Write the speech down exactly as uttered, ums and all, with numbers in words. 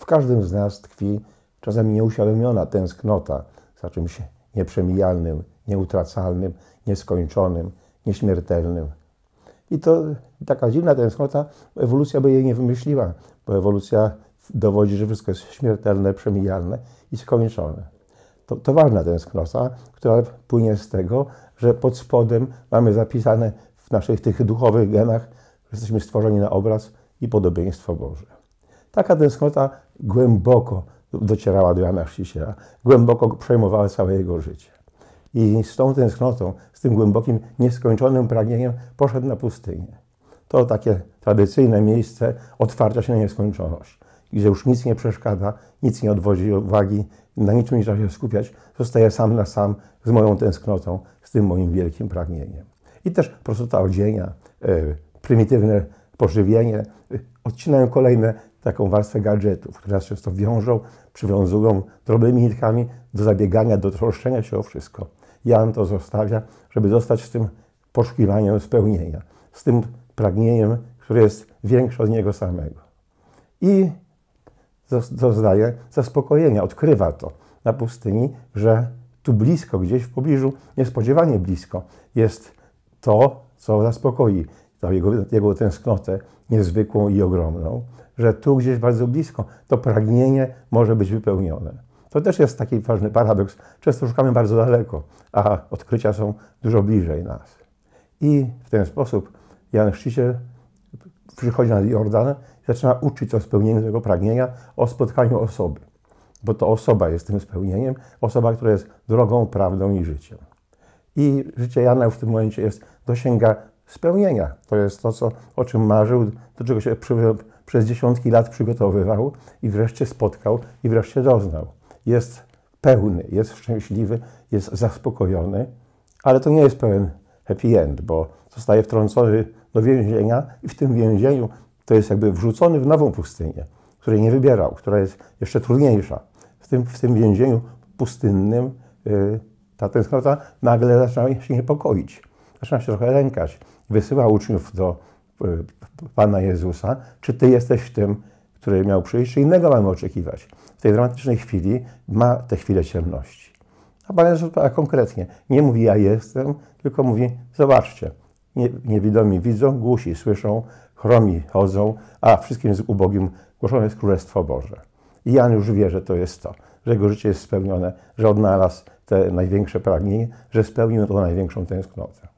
każdym z nas tkwi czasami nieuświadomiona tęsknota za czymś nieprzemijalnym, nieutracalnym, nieskończonym, nieśmiertelnym. I to taka dziwna tęsknota, ewolucja by jej nie wymyśliła, bo ewolucja dowodzi, że wszystko jest śmiertelne, przemijalne i skończone. To, to ważna tęsknota, która płynie z tego, że pod spodem mamy zapisane w naszych tych duchowych genach, że jesteśmy stworzeni na obraz i podobieństwo Boże. Taka tęsknota głęboko docierała do Jana Chrzciciela, głęboko przejmowała całe jego życie. I z tą tęsknotą, z tym głębokim, nieskończonym pragnieniem poszedł na pustynię. To takie tradycyjne miejsce otwarcia się na nieskończoność, gdzie już nic nie przeszkadza, nic nie odwodzi uwagi, na niczym nie trzeba się skupiać, zostaję sam na sam z moją tęsknotą, z tym moim wielkim pragnieniem. I też prostota odzienia, prymitywne pożywienie, odcinają kolejne taką warstwę gadżetów, które nas często wiążą, przywiązują drobnymi nitkami do zabiegania, do troszczenia się o wszystko. Jan to zostawia, żeby zostać z tym poszukiwaniem spełnienia, z tym pragnieniem, które jest większe od niego samego. I doznaje zaspokojenia, odkrywa to na pustyni, że tu blisko, gdzieś w pobliżu, niespodziewanie blisko, jest to, co zaspokoi to jego, jego tęsknotę niezwykłą i ogromną, że tu gdzieś bardzo blisko to pragnienie może być wypełnione. To też jest taki ważny paradoks. Często szukamy bardzo daleko, a odkrycia są dużo bliżej nas. I w ten sposób Jan Chrzciciel przychodzi nad Jordan i zaczyna uczyć o spełnieniu tego pragnienia, o spotkaniu osoby. Bo to osoba jest tym spełnieniem, osoba, która jest drogą, prawdą i życiem. I życie Jana już w tym momencie jest, dosięga spełnienia. To jest to, co, o czym marzył, do czego się przy, przez dziesiątki lat przygotowywał i wreszcie spotkał i wreszcie doznał. Jest pełny, jest szczęśliwy, jest zaspokojony, ale to nie jest pełen happy end, bo zostaje wtrącony do więzienia i w tym więzieniu to jest jakby wrzucony w nową pustynię, której nie wybierał, która jest jeszcze trudniejsza. W tym, w tym więzieniu pustynnym yy, ta tęsknota nagle zaczyna się niepokoić. Zaczyna się trochę lękać. Wysyła uczniów do yy, Pana Jezusa. Czy Ty jesteś tym, który miał przyjść, czy innego mamy oczekiwać? W tej dramatycznej chwili ma tę chwilę ciemności. A Pan Jezus konkretnie nie mówi ja jestem, tylko mówi zobaczcie, nie, niewidomi widzą, głusi słyszą, chromi chodzą, a wszystkim z ubogim głoszone jest Królestwo Boże. I Jan już wie, że to jest to, że jego życie jest spełnione, że odnalazł te największe pragnienie, że spełnił tą największą tęsknotę.